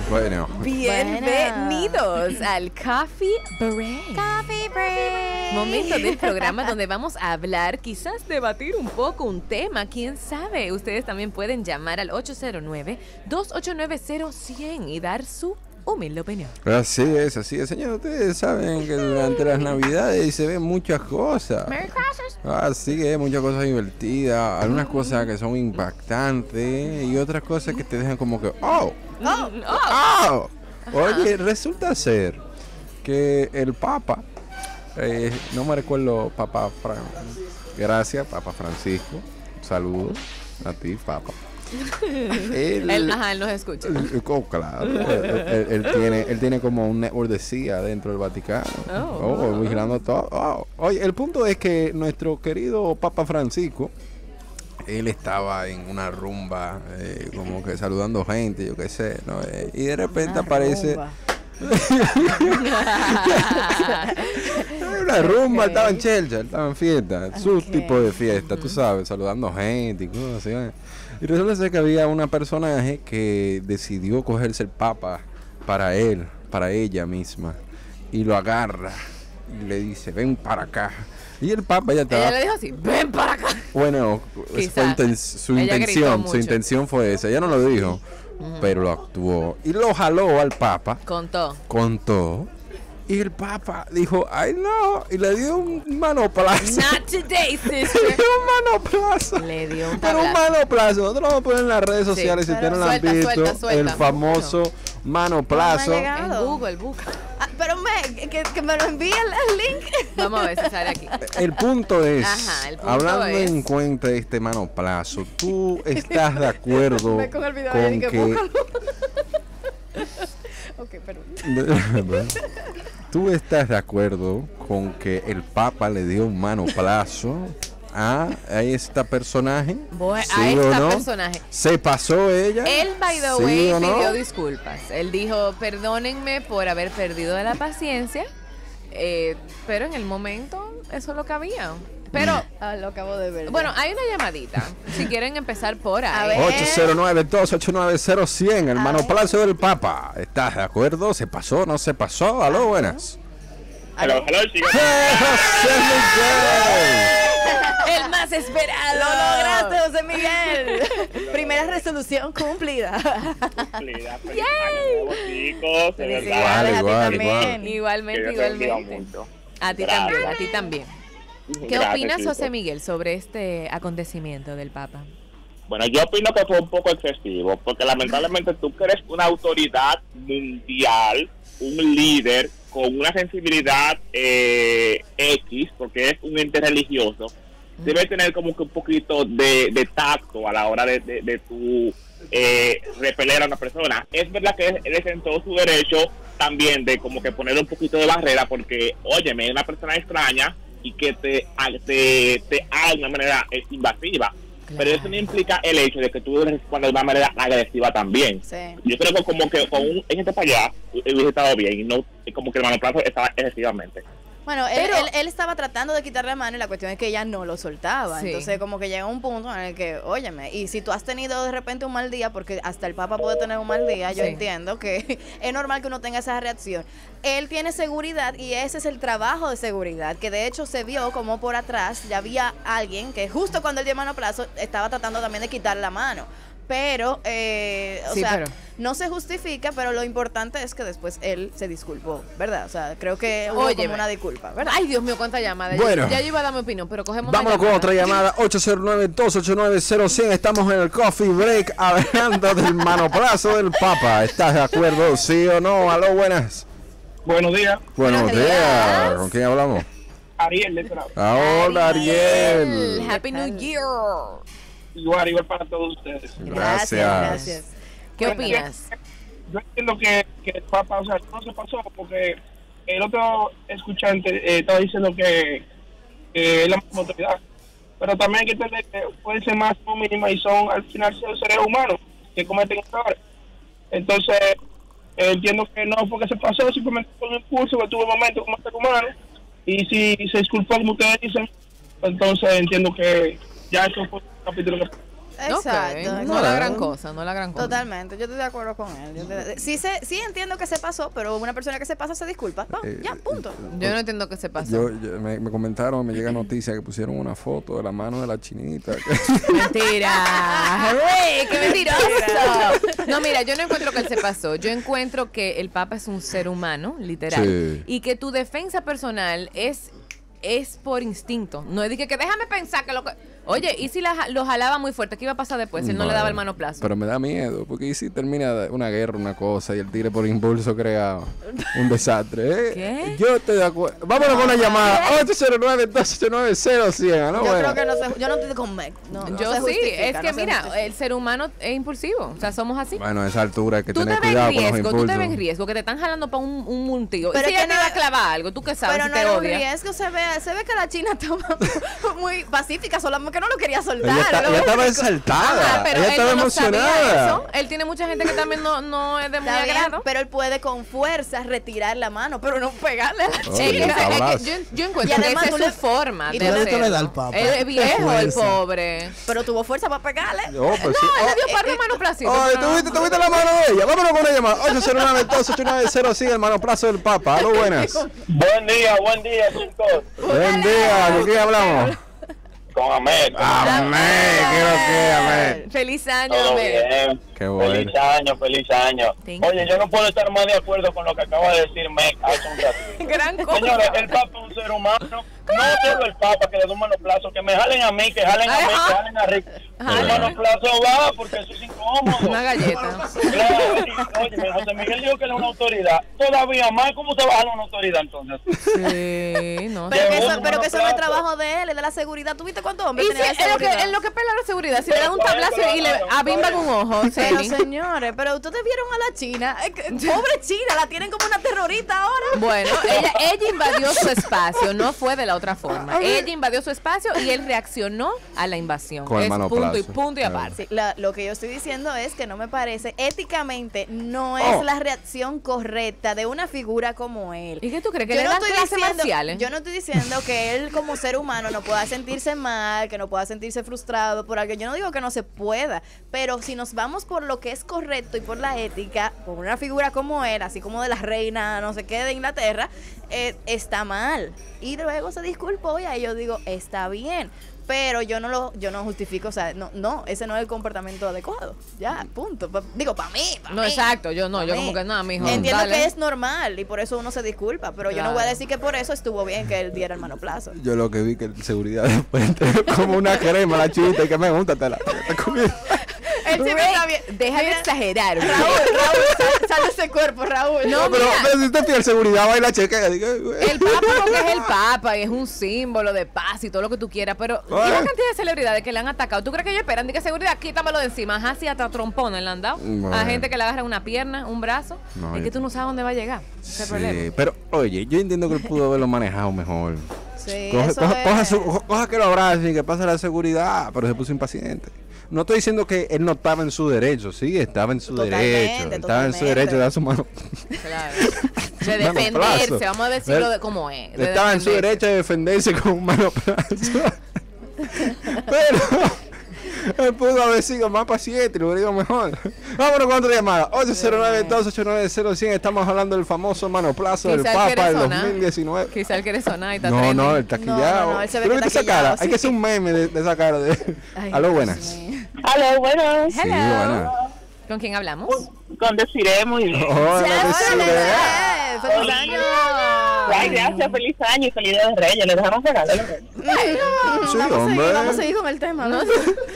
Bueno. Bienvenidos al Coffee Break. Coffee Break. Momento del programa donde vamos a hablar, quizás debatir un poco un tema, quién sabe. Ustedes también pueden llamar al 809-289-0100 y dar su humilde opinión. Así es, señor. Ustedes saben que durante las Navidades se ven muchas cosas. Merry Christmas. Así es, muchas cosas divertidas, algunas cosas que son impactantes y otras cosas que te dejan como que, ¡oh! Oye, resulta ser que el Papa, no me recuerdo, gracias, Papa Francisco, saludos a ti, Papa. Él nos escucha. Claro, él tiene como un network de CIA dentro del Vaticano. Vigilando todo. Oye, el punto es que nuestro querido Papa Francisco, él estaba en una rumba, como que saludando gente, yo qué sé, ¿no? Y de repente aparece una rumba, estaba en Chelsea, estaba en fiesta, su tipo de fiesta, tú sabes, saludando gente y cosas así. Y resulta ser que había una personaje que decidió cogerse el Papa para él, para ella misma, y lo agarra y le dice, ven para acá. Y el Papa ya estaba... Ella le dijo así, ven para acá. Bueno, su intención fue esa. Ella no lo dijo, pero lo actuó. Y lo jaló al Papa. Contó. Y el Papa dijo, ay no, y le dio un manoplazo. Not today, sister. Le dio un manoplazo. Le dio un Pero un manoplazo. Nosotros lo vamos a poner en las redes sociales, si ustedes no lo han visto. Suelta. El famoso manoplazo. En Google, busca. Pero que me lo envíe el link. Vamos a ver si sale aquí. El punto es, hablando es, en cuenta de este manoplazo, ¿tú estás de acuerdo con que... Ok, perdón. ¿Tú estás de acuerdo con que el Papa le dio un manoplazo a esta personaje? Personaje. ¿Se pasó ella? Él, by the ¿Sí way, o no? pidió disculpas. Él dijo, perdónenme por haber perdido la paciencia, pero en el momento eso lo cabía. Pero, lo acabo de ver. bueno, hay una llamadita. Si quieren empezar por ahí. 809-289-0100, el manoplazo del Papa. ¿Estás de acuerdo? ¿Se pasó? ¿No se pasó? Aló, buenas. Hello, chicos. El más esperado. Lo lograste, José Miguel. Primera resolución cumplida. Chicos, de Felicidades verdad. a ti también. Igualmente. A ti también. ¿Qué Gracias, opinas, chicos. José Miguel, sobre este acontecimiento del Papa? Bueno, yo opino que fue un poco excesivo, porque lamentablemente tú que eres una autoridad mundial, un líder con una sensibilidad X, porque es un ente religioso, debe tener como que un poquito de tacto a la hora de tu repeler a una persona. Es verdad que él es en todo su derecho también de como que poner un poquito de barrera, porque, óyeme, es una persona extraña y que te haga de una manera invasiva. Claro. Pero eso no implica el hecho de que tú respondas de una manera agresiva también. Sí. Yo creo que como que con un gente para allá hubiese estado bien y no como que el manoplazo estaba excesivamente. Bueno, él estaba tratando de quitarle la mano y la cuestión es que ella no lo soltaba. Sí. Entonces como que llega un punto en el que, óyeme, y si tú has tenido de repente un mal día, porque hasta el Papa puede tener un mal día, yo entiendo que es normal que uno tenga esa reacción. Él tiene seguridad y ese es el trabajo de seguridad, que de hecho se vio como por atrás ya había alguien que justo cuando él dio manoplazo estaba tratando también de quitar la mano. Pero, no se justifica, pero lo importante es que después él se disculpó, ¿verdad? O sea, creo que hubo como una disculpa, ¿verdad? Ay, Dios mío, cuánta llamada. Bueno, ya yo iba a dar mi opinión, pero cogemos vámonos con otra llamada, 809-289-0100. Estamos en el Coffee Break hablando del manoplazo del Papa. ¿Estás de acuerdo, sí o no? Aló, buenas. Buenos días. Buenos días. ¿Con quién hablamos? Ariel, de este lado. Hola, Ariel. Happy New Year. Igual para todos ustedes. Gracias. ¿Qué opinas? Yo entiendo que el Papa, o sea, no se pasó porque el otro escuchante estaba diciendo que es la misma autoridad, pero también hay que entender que pueden ser más o mínimas y son al final seres humanos que cometen errores. Entonces entiendo que no fue que se pasó, simplemente fue un impulso que tuvo un momento como ser humano, y si se disculpó como ustedes dicen, entonces entiendo que ya eso fue un capítulo que... Exacto. Okay. No la gran cosa, no la gran cosa. Totalmente, yo estoy de acuerdo con él. Sí entiendo que se pasó, pero una persona que se pasa se disculpa. Ya, punto. Yo no entiendo qué se pasó. Me comentaron, me llega noticia que pusieron una foto de la mano de la chinita. Mentira. Uy, qué mentiroso. No, mira, yo no encuentro que él se pasó. Yo encuentro que el Papa es un ser humano, literal. Sí. Y que tu defensa personal es por instinto. No es de que déjame pensar que lo que... Oye, ¿y si lo jalaba muy fuerte? ¿Qué iba a pasar después si él no le daba el manoplazo? Pero me da miedo, porque ¿y si termina una guerra, una cosa, y el tigre por impulso crea un desastre? ¿Qué? Yo estoy de acuerdo. Vámonos con una llamada. 809-289-0100, ¿no? Yo creo que yo no estoy con Meg. Yo sí, es que mira, el ser humano es impulsivo. O sea, somos así. Bueno, a esa altura hay que tener cuidado con los impulsos. Tú te ves en riesgo, que te están jalando para un multigo. Pero si ella te va a clavar algo, ¿tú qué sabes? Pero si no te es un odia. riesgo, se ve que la china estaba muy pacífica, solamente que no lo quería soltar. Ella estaba exaltada. Pero ella estaba emocionada. Eso. Él tiene mucha gente que también no es de muy agrado. Pero él puede con fuerza retirar la mano, pero no pegarle a la china. Yo encuentro que esa es su forma de hacerlo. Le da al Papa. Es viejo, el pobre. Pero tuvo fuerza para pegarle. No, él le dio par de manoplacitos. ¿Tuviste la mano de ella? Vámonos con una llamada. 809-289-0100, el manoplazo del Papa. Aló, buenas. Buen día, chicos. Buen día. ¿De qué hablamos? Con Amé. Amé. Feliz año, Amé. Qué bueno. Feliz año. Oye, yo no puedo estar más de acuerdo con lo que acaba de decir Meg hace un ratito. Gran cosa. Señores, el Papa es un ser humano. No solo el Papa que le da un manoplazo, que me jalen a mí, que jalen a mí, que jalen a Rick. El manoplazo va porque eso es incómodo. Una galleta. Claro, oye, José Miguel dijo que él es una autoridad. Todavía más, ¿cómo se va a jalar una autoridad entonces? Sí, no. Pero que eso no es trabajo de él, es de la seguridad. ¿Tú viste cuántos hombres tenía de seguridad? Es lo que pela la seguridad. Si le da un tablazo y le abimban un ojo. Pero señores, pero ustedes vieron a la China. Pobre China, la tienen como una terrorista ahora. Bueno, ella invadió su espacio, no fue de la otra forma. Ella invadió su espacio y él reaccionó a la invasión. Con el manoplazo. Punto y aparte. Sí, lo que yo estoy diciendo es que no me parece, éticamente, no es la reacción correcta de una figura como él. ¿Y qué tú crees? ¿Que le dan clases marciales? Yo no estoy diciendo que él como ser humano no pueda sentirse mal, que no pueda sentirse frustrado por algo. Yo no digo que no se pueda, pero si nos vamos por lo que es correcto y por la ética, por una figura como él, así como de la reina, no sé qué, de Inglaterra, está mal. Y luego se disculpó y ahí yo digo, está bien. Pero yo no justifico, o sea, no, ese no es el comportamiento adecuado. Ya, punto. Digo, para mí. No, exacto, yo como que nada, mijo. Entiendo dale. que es normal y por eso uno se disculpa, pero yo no voy a decir que por eso estuvo bien que él diera el manoplazo. Yo lo que vi que el seguridad después como una crema la chivita y que me gusta te Él siempre está bien. Deja de exagerar. Raúl, sale ese cuerpo, Raúl. No, pero si usted pide seguridad, va y la chequea. El Papa porque es el Papa y es un símbolo de paz y todo lo que tú quieras, pero ¿y la cantidad de celebridades que le han atacado? ¿Tú crees que ellos esperan? Diga seguridad, quítamelo de encima. Ajá, sí, hasta trompones le han dado. Bueno. A gente que le agarra una pierna, un brazo. No, es que tú no sabes dónde va a llegar. Ese es el problema. Pero, oye, yo entiendo que él pudo haberlo manejado mejor. Sí, coja que lo abrace y que pase la seguridad, pero se puso impaciente. No estoy diciendo que él no estaba en su derecho, sí, estaba en su derecho. Estaba en su derecho de dar su mano. Claro. De defenderse, vamos a decirlo de cómo es. Estaba en su derecho de defenderse con un manoplazo. Pero él pudo haber sido más paciente y lo hubiera ido mejor. Vámonos con otra llamada. 809-289-0100. Estamos hablando del famoso manoplazo del Papa del 2019. Quizá él quiere sonar y está No, él taquillado. No, él se ve pero que esa cara, hay que hacer un meme de esa cara. Aló, buenas. Aló, buenas. Sí, buenas. ¿Con quién hablamos? Con Desiree, muy bien. Hola, Desiree. ¡Feliz año! Ay, gracias, feliz año y feliz día de Reyes. ¿Le dejamos regalos? Sí, hombre. Vamos a seguir con el tema, ¿no?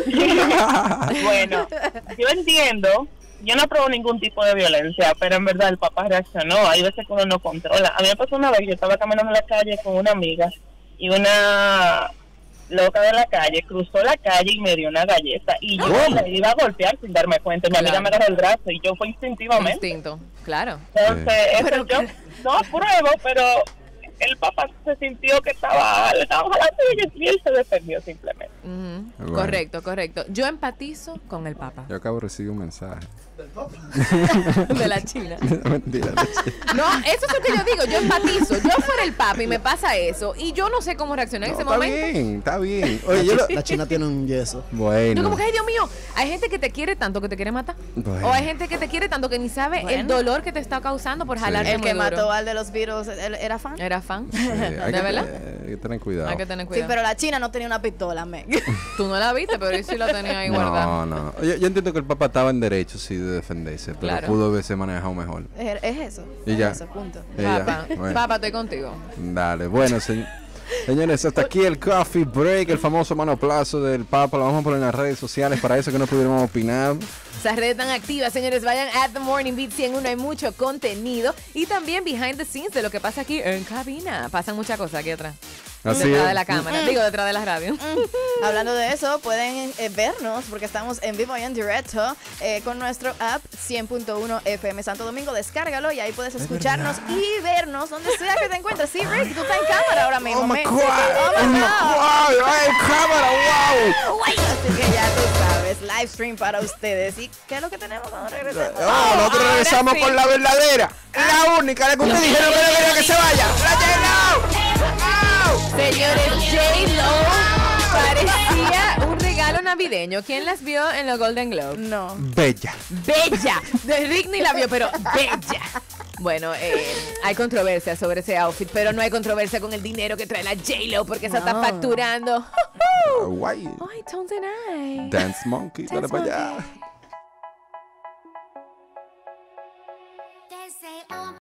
Bueno, yo entiendo, yo no apruebo ningún tipo de violencia, pero en verdad el Papa reaccionó. Hay veces que uno no controla. A mí me pasó una vez, yo estaba caminando en la calle con una amiga y una loca de la calle cruzó la calle y me dio una galleta y yo le iba a golpear sin darme cuenta. Mi amiga me agarró el brazo y yo fue instintivamente. Instinto, claro. Entonces, eso yo no apruebo, pero el papá se sintió que le estaban jalando y él se defendió simplemente. Bueno. Correcto. Yo empatizo con el Papa. Yo acabo de recibir un mensaje. De la China. Mentira. No, eso es lo que yo digo. Yo empatizo. Yo fuera el Papa y me pasa eso. Y yo no sé cómo reaccionar en ese momento. Está bien. Oye, la China tiene un yeso. Bueno. Yo como que, ay, Dios mío, hay gente que te quiere tanto que te quiere matar. Bueno. O hay gente que te quiere tanto que ni sabe el dolor que te está causando por jalarte El muy que duro. mató al de los virus, ¿era fan? ¿Era fan? Sí, ¿De verdad? Hay que tener cuidado. Hay que tener Sí, cuidado. pero la China no tenía una pistola, Meg. Tú no la viste, pero yo sí la tenía ahí guardada. No. Yo entiendo que el Papa estaba en derecho, sí, de defenderse, pero Claro. pudo haberse manejado mejor. Es eso. Y es ya. eso, punto. Bueno. Papa, estoy contigo. Dale, bueno, señores, hasta aquí el Coffee Break, el famoso manoplazo del Papa. Lo vamos a poner en las redes sociales para eso que no pudieron opinar. Esas redes tan activas, señores, vayan a The Morning Beat 101, hay mucho contenido y también behind the scenes de lo que pasa aquí en cabina. Pasan muchas cosas aquí atrás. Así Detrás es. de la cámara, digo, detrás de la radio. Hablando de eso, pueden vernos porque estamos en vivo y en directo con nuestro app 100.1 FM Santo Domingo. Descárgalo y ahí puedes escucharnos y vernos donde sea que te encuentres. Sí, Rick, tú estás en cámara ahora mismo. Oh my God, Oh my God. ¡Ay, cámara, wow! Así que ya tú sabes, live stream para ustedes. ¿Y qué es lo que tenemos cuando regresemos? Nosotros regresamos sí. con la verdadera, la única, la que ustedes dijeron que no quería que se vaya. Señores, J-Lo parecía un regalo navideño. ¿Quién las vio en los Golden Globes? No. Bella. ¡Bella! De Rick ni la vio, pero ¡bella! Bueno, hay controversia sobre ese outfit, pero no hay controversia con el dinero que trae la J-Lo porque se está facturando. Guay. Ay, Tones and I. Dance Monkey, dale Dance para allá. Monkey.